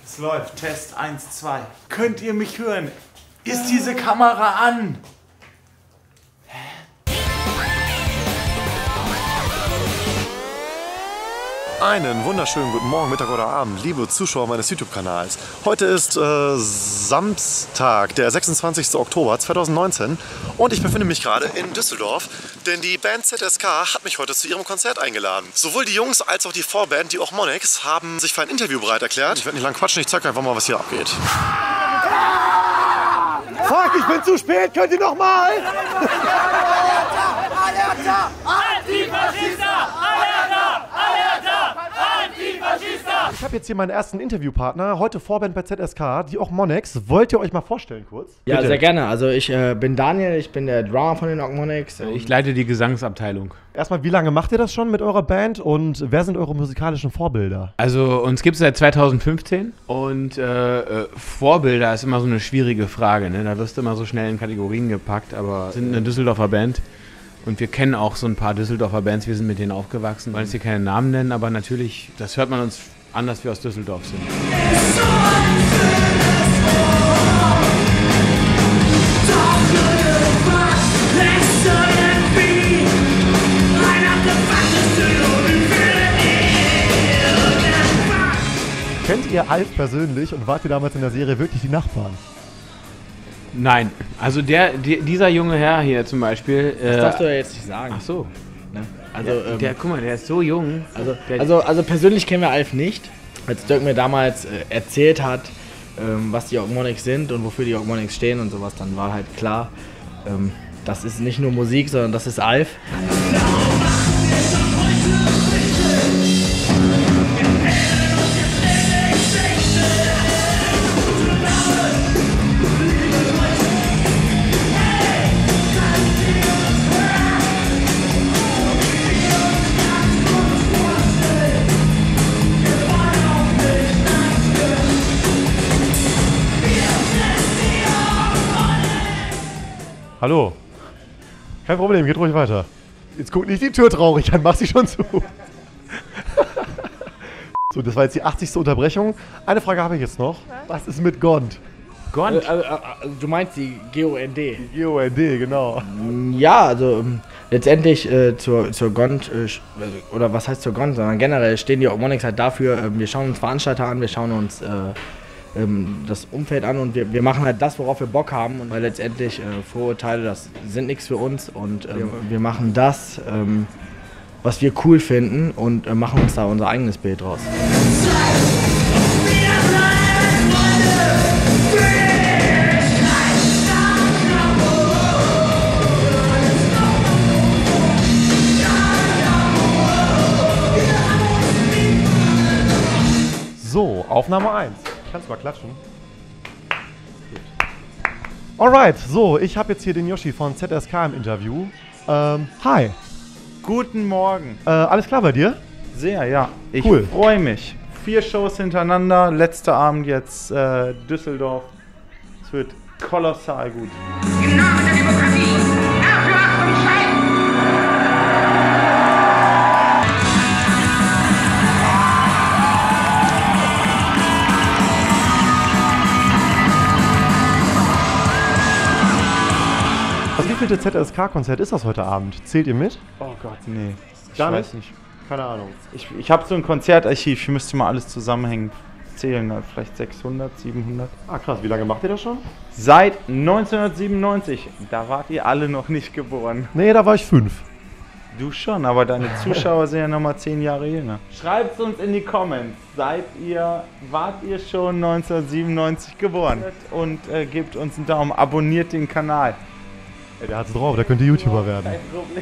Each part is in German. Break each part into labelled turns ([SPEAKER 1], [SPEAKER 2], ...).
[SPEAKER 1] Es läuft. Test 1, 2. Könnt ihr mich hören? Ist diese Kamera an?
[SPEAKER 2] Einen wunderschönen guten Morgen, Mittag oder Abend, liebe Zuschauer meines YouTube-Kanals. Heute ist Samstag, der 26. Oktober 2019 und ich befinde mich gerade in Düsseldorf, denn die Band ZSK hat mich heute zu ihrem Konzert eingeladen. Sowohl die Jungs als auch die Vorband, die Ochmoneks, haben sich für ein Interview bereit erklärt. Ich werde nicht lang quatschen, ich zeige einfach mal, was hier abgeht.
[SPEAKER 3] Fuck, ich bin zu spät, könnt ihr noch mal?
[SPEAKER 4] Alerta! Antifaschista! Alerta! Alerta! Antifaschista!
[SPEAKER 3] Ich habe jetzt hier meinen ersten Interviewpartner, heute Vorband bei ZSK, die Ochmoneks. Wollt ihr euch mal vorstellen kurz?
[SPEAKER 5] Ja,
[SPEAKER 3] Bitte.
[SPEAKER 5] sehr gerne. Also ich bin Daniel, ich bin der Drummer von den Ochmoneks.
[SPEAKER 6] Ich leite die Gesangsabteilung.
[SPEAKER 3] Erstmal, wie lange macht ihr das schon mit eurer Band und wer sind eure musikalischen Vorbilder?
[SPEAKER 6] Also uns gibt es seit 2015 und Vorbilder ist immer so eine schwierige Frage, ne? Da wirst du immer so schnell in Kategorien gepackt, aber wir sind eine Düsseldorfer Band und wir kennen auch so ein paar Düsseldorfer Bands, wir sind mit denen aufgewachsen. Wir wollen jetzt hier keine Namen nennen, aber natürlich, das hört man uns an, dass wir aus Düsseldorf sind.
[SPEAKER 3] Kennt ihr Alf persönlich und wart ihr damals in der Serie wirklich die Nachbarn?
[SPEAKER 6] Nein, also dieser junge Herr hier zum Beispiel.
[SPEAKER 5] Das darfst du ja jetzt nicht sagen.
[SPEAKER 6] Ach so.
[SPEAKER 5] Ne? Also,
[SPEAKER 6] Guck mal, der ist so jung.
[SPEAKER 5] Also persönlich kennen wir Alf nicht. Als Dirk mir damals erzählt hat, was die Ochmoneks sind und wofür die Ochmoneks stehen und sowas, dann war halt klar, das ist nicht nur Musik, sondern das ist Alf.
[SPEAKER 3] Hallo. Kein Problem, geht ruhig weiter. Jetzt guckt nicht die Tür traurig an, mach sie schon zu. So, das war jetzt die 80. Unterbrechung. Eine Frage habe ich jetzt noch. Was ist mit Gond?
[SPEAKER 6] Gond?
[SPEAKER 5] Du meinst die G-O-N-D?
[SPEAKER 3] Die G-O-N-D, genau.
[SPEAKER 5] Ja, also letztendlich zur Gond, oder was heißt zur Gond, sondern generell stehen die Ochmoneks halt dafür, wir schauen uns Veranstalter an, wir schauen uns das Umfeld an und wir machen halt das, worauf wir Bock haben. Und weil letztendlich Vorurteile, das sind nichts für uns und wir machen das, was wir cool finden und machen uns da unser eigenes Bild draus.
[SPEAKER 3] So, Aufnahme 1. Kannst du mal klatschen? Alright, so, ich habe jetzt hier den Yoshi von ZSK im Interview. Hi.
[SPEAKER 1] Guten Morgen.
[SPEAKER 3] Alles klar bei dir?
[SPEAKER 1] Sehr, ja. Ich
[SPEAKER 3] Cool.
[SPEAKER 1] freue mich. 4 Shows hintereinander. Letzter Abend jetzt Düsseldorf. Es wird kolossal gut.
[SPEAKER 4] Im Namen der Demokratie! Dafür Achtung, Scheiben!
[SPEAKER 3] Das wievielte ZSK-Konzert ist das heute Abend? Zählt ihr mit?
[SPEAKER 1] Oh Gott, nee.
[SPEAKER 3] Gar
[SPEAKER 1] weiß nicht.
[SPEAKER 3] Keine Ahnung.
[SPEAKER 1] Ich habe so ein Konzertarchiv. Ich müsste mal alles zusammenhängen. Zählen, vielleicht 600, 700.
[SPEAKER 3] Ah krass, wie lange macht ihr das schon?
[SPEAKER 1] Seit 1997. Da wart ihr alle noch nicht geboren.
[SPEAKER 3] Nee, da war ich 5.
[SPEAKER 1] Du schon, aber deine Zuschauer sind ja nochmal 10 Jahre jünger. Schreibt uns in die Comments. Wart ihr schon 1997 geboren? Und gebt uns einen Daumen. Abonniert den Kanal.
[SPEAKER 3] Ey, der hat's drauf, der könnte YouTuber werden.
[SPEAKER 1] Kein Problem.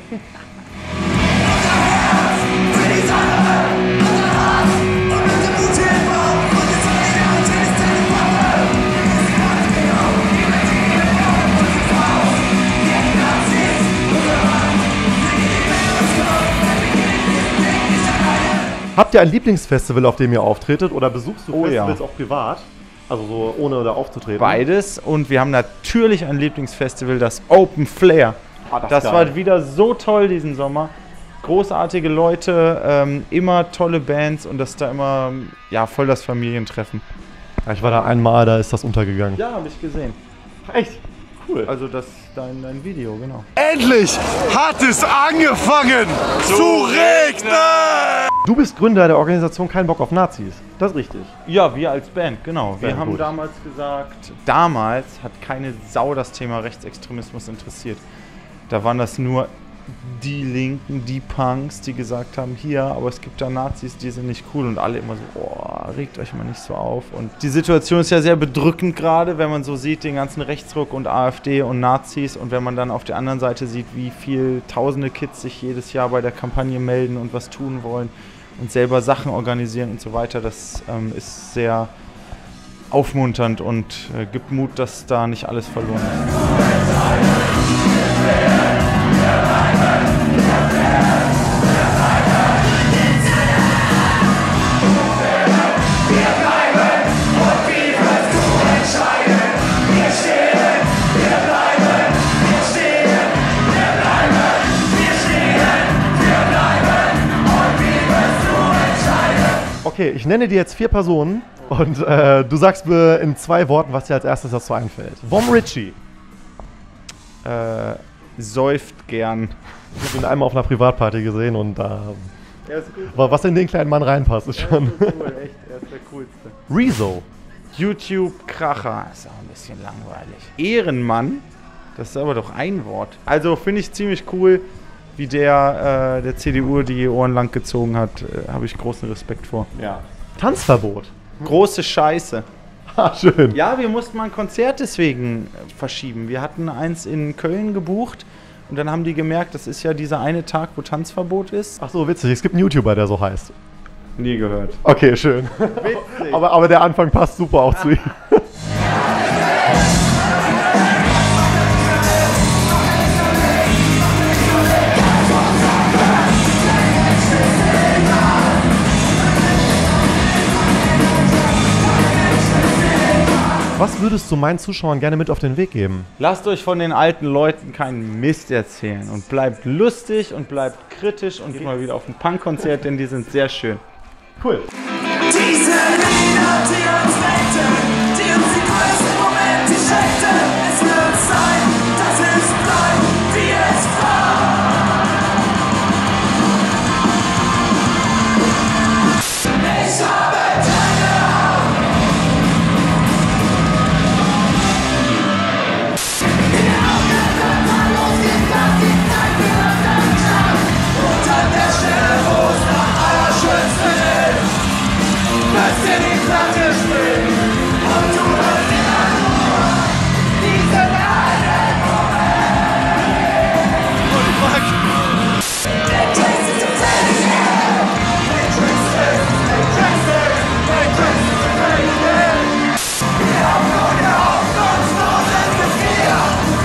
[SPEAKER 3] Habt ihr ein Lieblingsfestival, auf dem ihr auftretet, oder besuchst du
[SPEAKER 1] Oh ja.
[SPEAKER 3] Festivals auch privat? Also so ohne da aufzutreten?
[SPEAKER 1] Beides. Und wir haben natürlich ein Lieblingsfestival, das Open Flair.
[SPEAKER 3] Ah,
[SPEAKER 1] Das
[SPEAKER 3] geil.
[SPEAKER 1] war wieder so toll diesen Sommer. Großartige Leute, immer tolle Bands und das ist da immer ja, voll das Familientreffen.
[SPEAKER 3] Ja, ich war da einmal, da ist das untergegangen.
[SPEAKER 1] Ja, habe ich gesehen.
[SPEAKER 3] Echt? Cool.
[SPEAKER 1] Also das dein Video, genau.
[SPEAKER 2] Endlich hat es angefangen zu regnen!
[SPEAKER 3] Du bist Gründer der Organisation Kein Bock auf Nazis. Das ist richtig.
[SPEAKER 1] Ja, wir als Band, genau. Wir
[SPEAKER 3] Sehr
[SPEAKER 1] haben
[SPEAKER 3] gut.
[SPEAKER 1] damals gesagt, damals hat keine Sau das Thema Rechtsextremismus interessiert. Da waren das nur die Linken, die Punks, die gesagt haben, hier, aber es gibt da Nazis, die sind nicht cool und alle immer so, oh, regt euch mal nicht so auf. Und die Situation ist ja sehr bedrückend gerade, wenn man so sieht, den ganzen Rechtsruck und AfD und Nazis und wenn man dann auf der anderen Seite sieht, wie viel tausende Kids sich jedes Jahr bei der Kampagne melden und was tun wollen und selber Sachen organisieren und so weiter, das ist sehr aufmunternd und gibt Mut, dass da nicht alles verloren ist.
[SPEAKER 3] Okay, ich nenne dir jetzt 4 Personen und du sagst mir in 2 Worten, was dir als erstes dazu einfällt. Vom Ritchie.
[SPEAKER 1] Säuft gern.
[SPEAKER 3] Ich habe ihn einmal auf einer Privatparty gesehen und da
[SPEAKER 1] Er ist gut.
[SPEAKER 3] was in den kleinen Mann reinpasst, ist schon.
[SPEAKER 1] Cool, echt, er ist der Coolste.
[SPEAKER 3] Rezo.
[SPEAKER 1] YouTube-Kracher, ist auch ein bisschen langweilig. Ehrenmann, das ist aber doch ein Wort. Also finde ich ziemlich cool, wie der CDU die Ohren lang gezogen hat. Habe ich großen Respekt vor.
[SPEAKER 3] Ja. Tanzverbot.
[SPEAKER 1] Große Scheiße.
[SPEAKER 3] Ah, schön.
[SPEAKER 1] Ja, wir mussten mal ein Konzert deswegen verschieben. Wir hatten eins in Köln gebucht und dann haben die gemerkt, das ist ja dieser eine Tag, wo Tanzverbot ist.
[SPEAKER 3] Ach so, witzig. Es gibt einen YouTuber, der so heißt.
[SPEAKER 1] Nie gehört.
[SPEAKER 3] Okay, schön.
[SPEAKER 1] Witzig.
[SPEAKER 3] aber der Anfang passt super auch zu ihm. Was würdest du meinen Zuschauern gerne mit auf den Weg geben?
[SPEAKER 1] Lasst euch von den alten Leuten keinen Mist erzählen und bleibt lustig und bleibt kritisch und geht mal wieder auf ein Punkkonzert, denn die sind sehr schön.
[SPEAKER 3] Cool.
[SPEAKER 7] Diese Lieder, die uns retten, die uns die größten Momente schenken. Es wird sein, dass es bleibt, wie es war. Ich habe deine Augen. In den Augen wird man losgehen, dass die Zeit wird dann knapp. Und an der Stelle, wo es am allerschönsten ist, müsst ihr die Platte springen und du hörst immer nur diesen einen Moment. Der Trace ist tatsächlich her. Der Trace ist. Wir haben nur der hoffnungslosen Gefühl.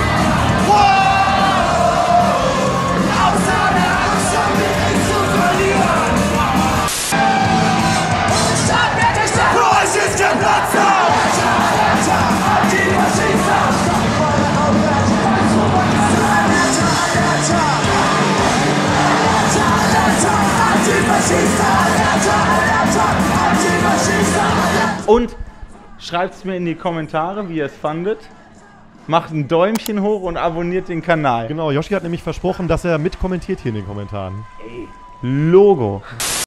[SPEAKER 7] Außer der Angst, schon wirklich zu verlieren. Für euch ist der Platz da!
[SPEAKER 1] Und schreibt es mir in die Kommentare, wie ihr es fandet. Macht ein Däumchen hoch und abonniert den Kanal.
[SPEAKER 3] Genau, Yoshi hat nämlich versprochen, dass er mitkommentiert hier in den Kommentaren.
[SPEAKER 1] Logo.